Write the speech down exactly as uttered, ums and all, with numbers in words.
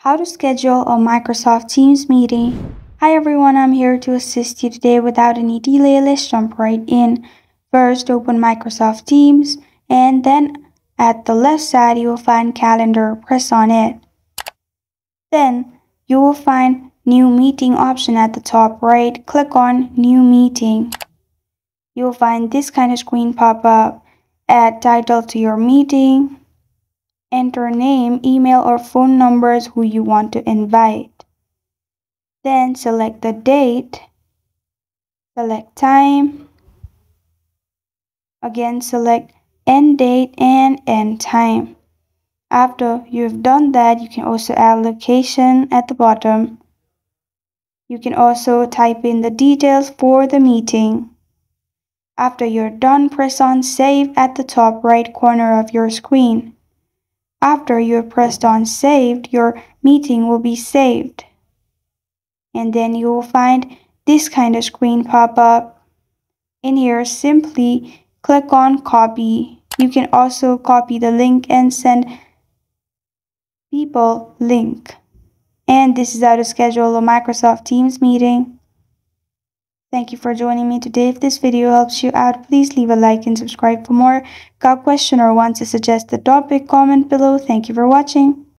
How to schedule a Microsoft Teams meeting. Hi everyone, I'm here to assist you today. Without any delay, let's jump right in. First, open Microsoft Teams, and then at the left side you will find Calendar. Press on it. Then you will find New Meeting option at the top right. Click on New Meeting. You will find this kind of screen pop up. Add title to your meeting. Enter name, email, or phone numbers who you want to invite. Then select the date. Select time. Again, select end date and end time. After you've done that, you can also add location at the bottom. You can also type in the details for the meeting. After you're done, press on Save at the top right corner of your screen. After you've pressed on Saved, your meeting will be saved. And then you will find this kind of screen pop up. In here, simply click on Copy. You can also copy the link and send people link. And this is how to schedule a Microsoft Teams meeting. Thank you for joining me today. If this video helps you out, please leave a like and subscribe for more. Got a question or want to suggest a topic? Comment below. Thank you for watching.